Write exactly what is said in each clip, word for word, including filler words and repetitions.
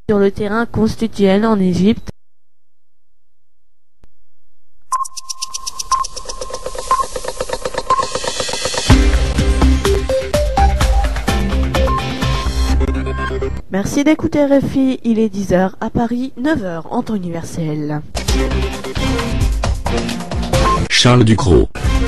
sur le terrain constitutionnel en Égypte. Merci d'écouter R F I, il est dix heures à Paris, neuf heures en temps universel. Charles Ducrot.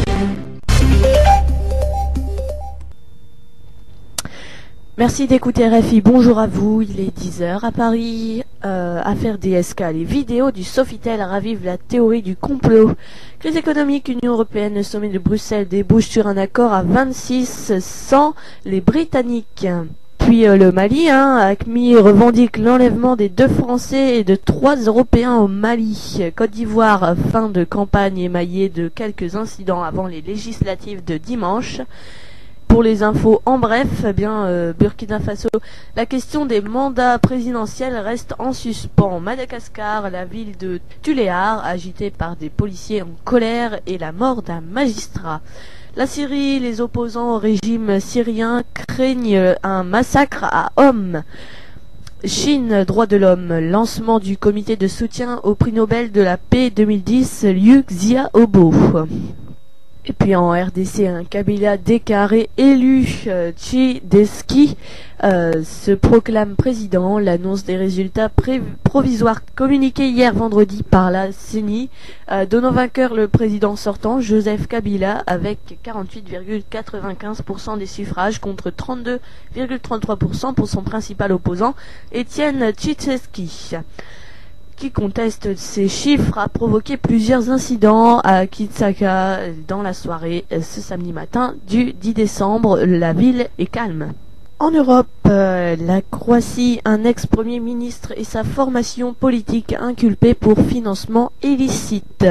Merci d'écouter R F I, bonjour à vous, il est dix heures à Paris. Euh, affaire D S K, les vidéos du Sofitel ravivent la théorie du complot. Crise économique, Union Européenne, le sommet de Bruxelles débouche sur un accord à vingt-six sans les Britanniques. Puis euh, le Mali, hein, A Q M I revendique l'enlèvement des deux Français et de trois Européens au Mali. Côte d'Ivoire, fin de campagne émaillée de quelques incidents avant les législatives de dimanche. Pour les infos en bref, eh bien euh, Burkina Faso, la question des mandats présidentiels reste en suspens. Madagascar, la ville de Tuléar, agitée par des policiers en colère et la mort d'un magistrat. La Syrie, les opposants au régime syrien craignent un massacre à hommes. Chine, droits de l'homme, lancement du comité de soutien au prix Nobel de la paix deux mille dix, Liu Xiaobo. Et puis en R D C, un Kabila déclaré élu, euh, Tchideski euh, se proclame président. L'annonce des résultats pré- provisoires communiqués hier vendredi par la C E N I euh, donnant vainqueur le président sortant, Joseph Kabila, avec quarante-huit virgule quatre-vingt-quinze pour cent des suffrages contre trente-deux virgule trente-trois pour cent pour son principal opposant, Etienne Tchideski, qui conteste ces chiffres, a provoqué plusieurs incidents à Kinshasa dans la soirée ce samedi matin du dix décembre. La ville est calme. En Europe, euh, la Croatie, un ex-premier ministre et sa formation politique inculpés pour financement illicite.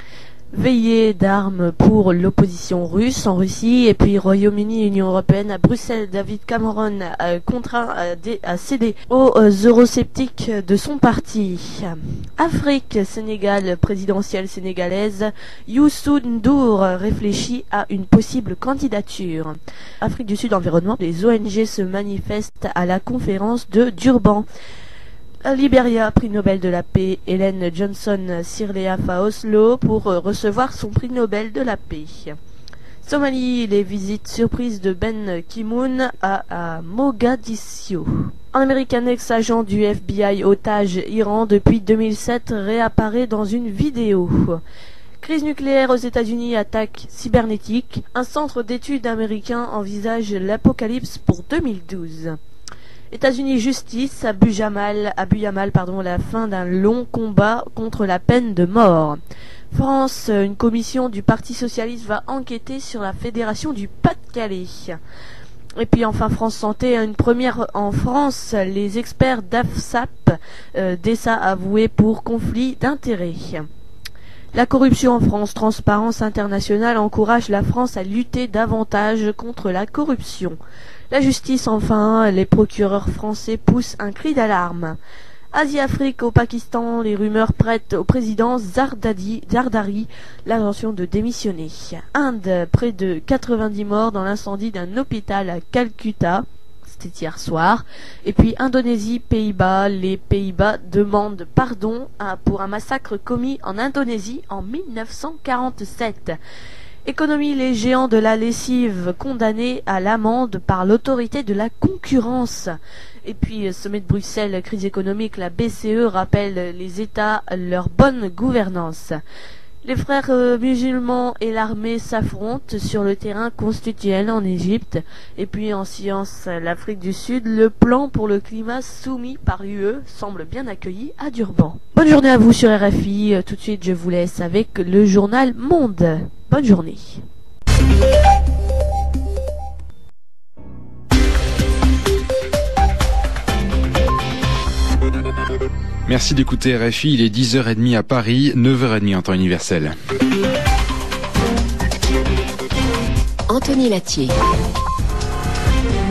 Veillée d'armes pour l'opposition russe en Russie, et puis Royaume-Uni, Union Européenne, à Bruxelles, David Cameron a contraint à, dé, à céder aux euh, eurosceptiques de son parti. Afrique, Sénégal, présidentielle sénégalaise, Youssou N'Dour réfléchit à une possible candidature. Afrique du Sud Environnement, les O N G se manifestent à la conférence de Durban. Libéria, prix Nobel de la paix, Hélène Johnson Sirleaf à Oslo pour recevoir son prix Nobel de la paix. Somalie, les visites surprises de Ben Ki-moon à, à Mogadiscio. Un Amérique, un ex-agent du F B I otage Iran depuis deux mille sept, réapparaît dans une vidéo. Crise nucléaire aux États-Unis, attaque cybernétique. Un centre d'études américain envisage l'apocalypse pour deux mille douze. États-Unis justice, Abu Jamal, Abu Yamal, pardon, la fin d'un long combat contre la peine de mort. France, une commission du Parti Socialiste va enquêter sur la Fédération du Pas-de-Calais. Et puis enfin France Santé, une première en France, les experts d'AFSAP, euh, D E S A avoués pour conflit d'intérêts. La corruption en France, Transparence Internationale encourage la France à lutter davantage contre la corruption. La justice, enfin, les procureurs français poussent un cri d'alarme. Asie-Afrique, au Pakistan, les rumeurs prêtent au président Zardari, Zardari l'intention de démissionner. Inde, près de quatre-vingt-dix morts dans l'incendie d'un hôpital à Calcutta, c'était hier soir. Et puis Indonésie, Pays-Bas, les Pays-Bas demandent pardon pour un massacre commis en Indonésie en mille neuf cent quarante-sept. Économie, les géants de la lessive condamnés à l'amende par l'autorité de la concurrence. Et puis, sommet de Bruxelles, crise économique, la B C E rappelle les États leur bonne gouvernance. Les frères euh, musulmans et l'armée s'affrontent sur le terrain constitutionnel en Égypte. Et puis en science, l'Afrique du Sud, le plan pour le climat soumis par l'U E semble bien accueilli à Durban. Bonne journée à vous sur R F I. Tout de suite, je vous laisse avec le journal Monde. Bonne journée. Merci d'écouter R F I, il est dix heures trente à Paris, neuf heures trente en temps universel. Anthony Latier.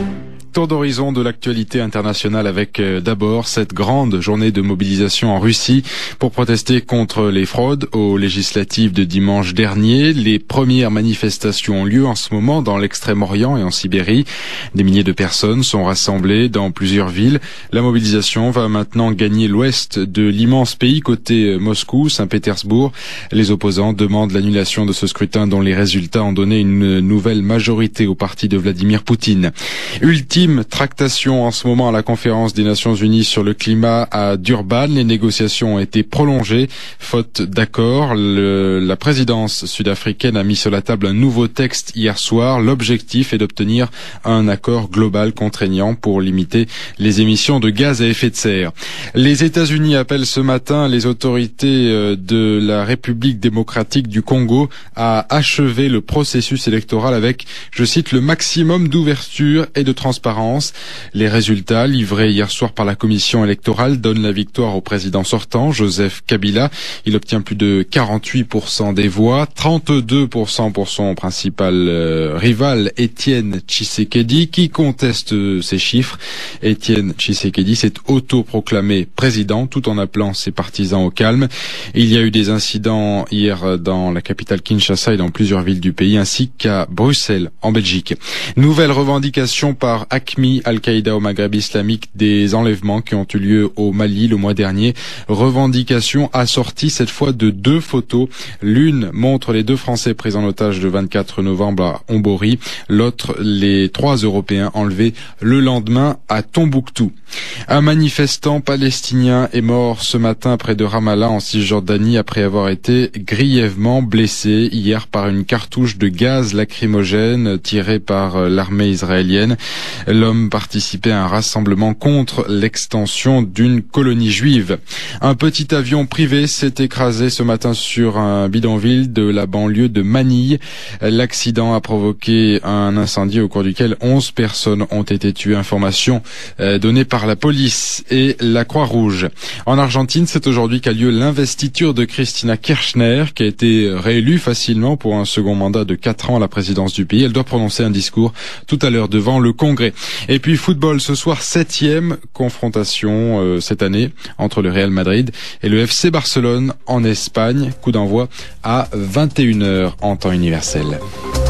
tour d'horizon de l'actualité internationale avec euh, d'abord cette grande journée de mobilisation en Russie pour protester contre les fraudes aux législatives de dimanche dernier. Les premières manifestations ont lieu en ce moment dans l'extrême-orient et en Sibérie. Des milliers de personnes sont rassemblées dans plusieurs villes. La mobilisation va maintenant gagner l'ouest de l'immense pays côté Moscou, Saint-Pétersbourg. Les opposants demandent l'annulation de ce scrutin dont les résultats ont donné une nouvelle majorité au parti de Vladimir Poutine. Ultime tractation en ce moment à la conférence des Nations Unies sur le climat à Durban. Les négociations ont été prolongées. Faute d'accord, le, la présidence sud-africaine a mis sur la table un nouveau texte hier soir. L'objectif est d'obtenir un accord global contraignant pour limiter les émissions de gaz à effet de serre. Les États-Unis appellent ce matin les autorités de la République démocratique du Congo à achever le processus électoral avec, je cite, le maximum d'ouverture et de transparence. Les résultats livrés hier soir par la commission électorale donnent la victoire au président sortant, Joseph Kabila. Il obtient plus de quarante-huit pour cent des voix, trente-deux pour cent pour son principal euh, rival, Étienne Tshisekedi, qui conteste ces chiffres. Étienne Tshisekedi s'est autoproclamé président tout en appelant ses partisans au calme. Il y a eu des incidents hier dans la capitale Kinshasa et dans plusieurs villes du pays, ainsi qu'à Bruxelles, en Belgique. Nouvelle revendication par AQMI, Al-Qaïda au Maghreb islamique, des enlèvements qui ont eu lieu au Mali le mois dernier. Revendication assortie cette fois de deux photos. L'une montre les deux Français pris en otage le vingt-quatre novembre à Ombori. L'autre, les trois Européens enlevés le lendemain à Tombouctou. Un manifestant palestinien est mort ce matin près de Ramallah en Cisjordanie après avoir été grièvement blessé hier par une cartouche de gaz lacrymogène tirée par l'armée israélienne. L'homme participait à un rassemblement contre l'extension d'une colonie juive. Un petit avion privé s'est écrasé ce matin sur un bidonville de la banlieue de Manille. L'accident a provoqué un incendie au cours duquel onze personnes ont été tuées. Information euh, donnée par la police et la Croix-Rouge. En Argentine, c'est aujourd'hui qu'a lieu l'investiture de Cristina Kirchner, qui a été réélue facilement pour un second mandat de quatre ans à la présidence du pays. Elle doit prononcer un discours tout à l'heure devant le Congrès. Et puis football ce soir, septième confrontation euh, cette année entre le Real Madrid et le F C Barcelone en Espagne. Coup d'envoi à vingt et une heures en temps universel.